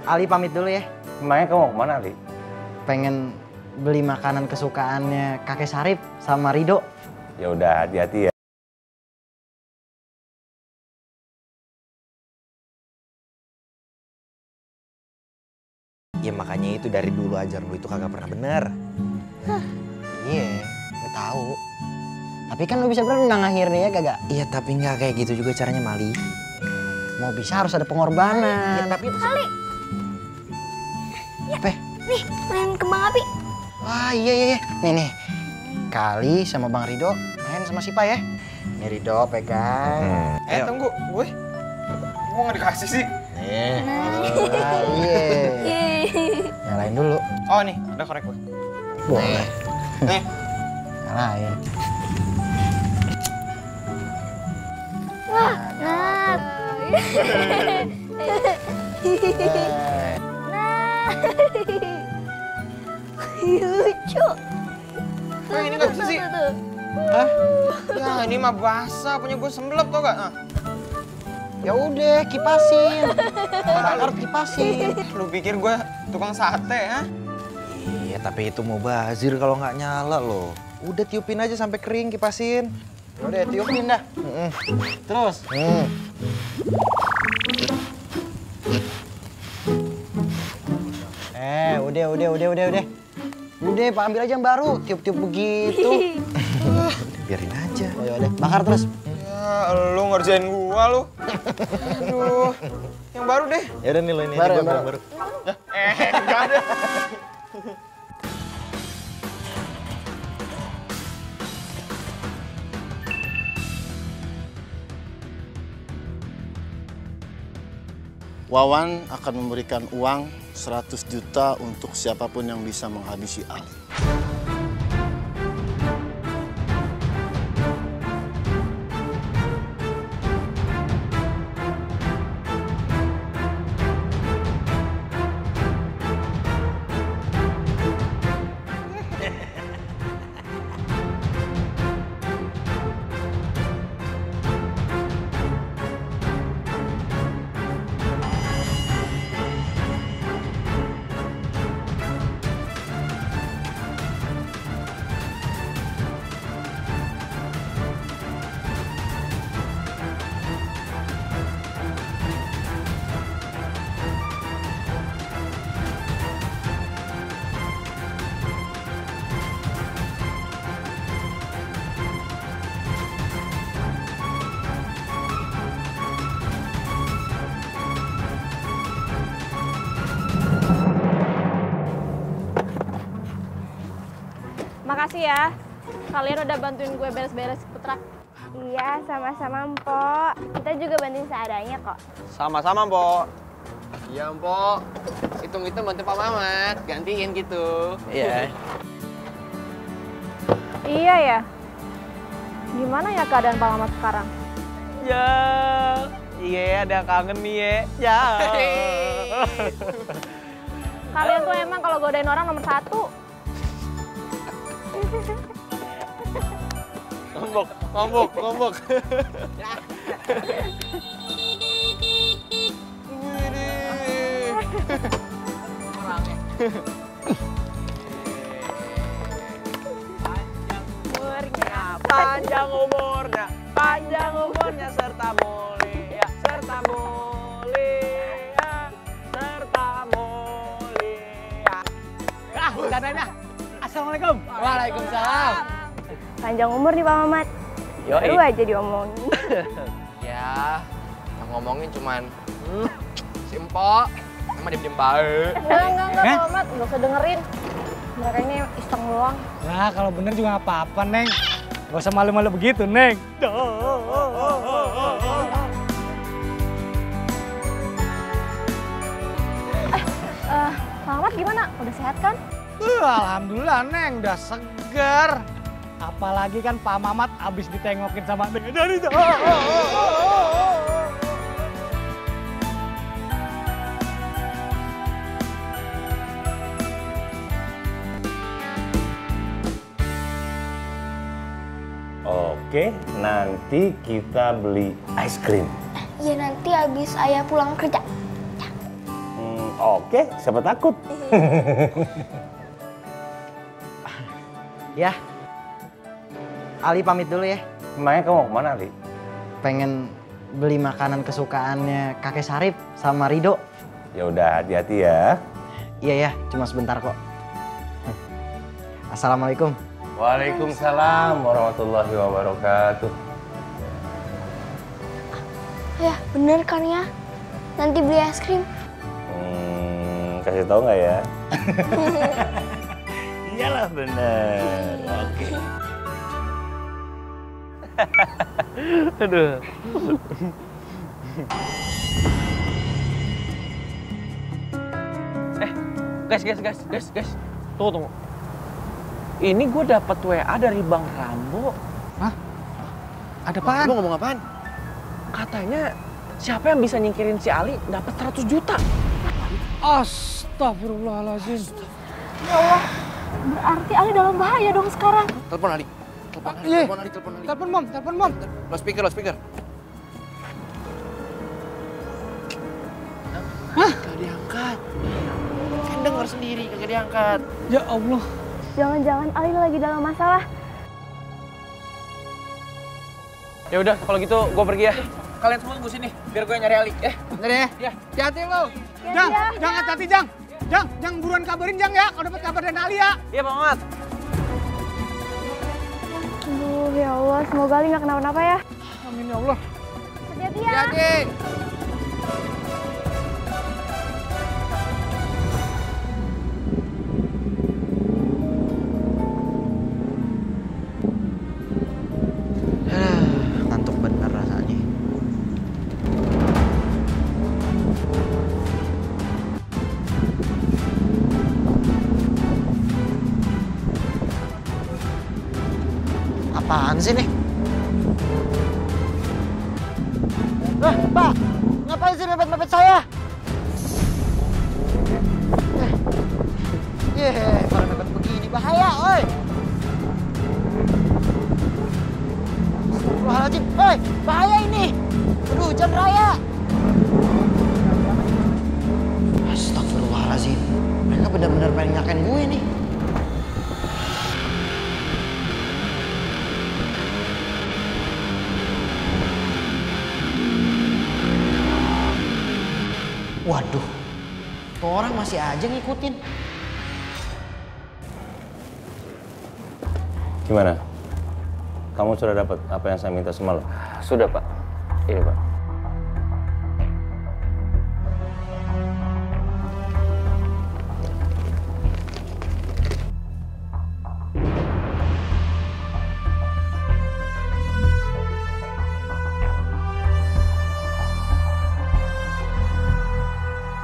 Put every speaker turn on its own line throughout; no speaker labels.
Ali pamit dulu ya.
Emangnya kamu mau kemana, Ali?
Pengen beli makanan kesukaannya kakek Sarip sama Rido.
Ya udah, hati-hati ya.
Ya makanya itu dari dulu ajar lu itu kagak pernah bener.
Iya, gue tahu. Tapi kan lu bisa berenang akhirnya ya kagak?
Iya tapi nggak kayak gitu juga caranya Mali.
Mau bisa harus ada pengorbanan.
Ya, tapi
Ali,
Apa?
nih main kembang api.
Wah iya. Nih. Kali sama Bang Rido main sama Sipa ya. Nih Rido pegang.
Tunggu, gue nggak dikasih sih.
Nih. Wah, iya. Nyalain dulu.
Oh nih, ada korek gue.
Boleh.
Nih.
Nyalain.
Wah, nah. Lucu.
Nah, ini nggak bisa sih.
Tuh.
Hah?
Ya ini mah basah, punya gue sembelap tau gak? Nah.
Ya udah kipasin. Bakar kipasin.
Lu pikir gue tukang sate ya?
iya tapi itu mau bazir kalau nggak nyala loh. Udah tiupin aja sampai kering kipasin.
Udah tiupin dah. Terus. Udah. Udah, Pak ambil aja yang baru. Tiup-tiup begitu.
Biarin aja.
Oh, udah, bakar terus.
Ya lu ngerjain gua lu. Aduh, yang baru deh.
Ya udah nih lo ini
Baru,
aja
baru.
baru.
Enggak ada.
Wawan akan memberikan uang 100 juta untuk siapapun yang bisa menghabisi Ali.
Makasih ya, kalian udah bantuin gue beres-beres petrak.
Iya, sama-sama Mpok. Kita juga bantuin seadanya kok.
Sama-sama, Mpok. Iya, Mpok. Hitung-hitung bantu Pak Mamat, gantiin gitu.
Iya.
Iya ya, gimana ya keadaan Pak Mamat sekarang?
Ya, iya ada kangen nih ya.
Kalian tuh emang kalau godain orang nomor 1.
Ngambek. Panjang umurnya serta mulia.
Bercandanya. Assalamualaikum.
Waalaikumsalam.
Panjang umur nih Pak Mamat. Baru aja diomongin.
Ya, yang ngomongin cuman si Empok sama diem-diem baik.
Enggak, Pak Mamat, nggak usah dengerin. Mereka ini iseng doang.
Nah, kalau bener juga nggak apa-apa, Neng. Gak usah malu-malu begitu, Neng.
Pak Mamat gimana? Udah sehat kan?
Alhamdulillah, Neng. Udah segar. Apalagi kan Pak Mamat abis ditengokin sama Neng. Dari itu.
Oke, nanti kita beli es krim.
Iya nanti habis ayah pulang kerja.
Oke, siapa takut?
Ya. Ali pamit dulu ya.
Emangnya kamu mau kemana, Ali?
Pengen beli makanan kesukaannya Kakek Sarip sama Rido.
Ya udah, hati-hati ya.
Iya ya, cuma sebentar kok. Assalamualaikum.
Waalaikumsalam warahmatullahi wabarakatuh.
Ya, bener kan ya? Nanti beli es krim.
Kasih tahu nggak ya? Iyalah bener. Oke.
Aduh. Guys. Tunggu. Ini gue dapat WA dari Bang Rambo.
Hah? Ada apaan?
Lo ngomong apaan? Katanya siapa yang bisa nyingkirin si Ali dapat 100 juta.
Astagfirullahaladzim.
Ya Allah, berarti Ali dalam bahaya dong sekarang.
Telepon Ali.
Iya.
Telepon Ali.
Telepon mom.
Lo speaker.
Hah?
Gak diangkat. Kan denger sendiri, kagak diangkat.
Ya Allah.
Jangan-jangan Ali lagi dalam masalah.
Ya udah, kalau gitu gue pergi ya. Kalian semua tunggu sini, biar gue nyari Ali. Bener ya? Ya, hati-hati lo.
Jang, hati-hati Jang. Jang buruan kabarin Jang ya, kalau dapat kabar dari Ali ya.
Iya, Bang Mamat.
Aduh, ya Allah. Semoga Ali nggak kenapa-napa ya.
Amin ya Allah.
Hati-hati ya.
Hati-hati.
Ngantuk bener rasanya. Apaan sih nih? Pak! Ngapain sih mepet-mepet saya? Kalau mepet begini bahaya, oi! Astagfirullahaladzim, oi! Bahaya ini! Aduh, jalan raya! Astagfirullahaladzim, mereka benar-benar pengen nyakain gue nih. Waduh, tuh orang masih aja ngikutin.
Gimana? Kamu sudah dapat apa yang saya minta semalam?
Sudah, Pak. Ini, Pak.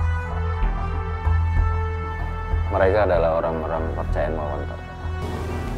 Mereka adalah orang-orang kepercayaan Mawar.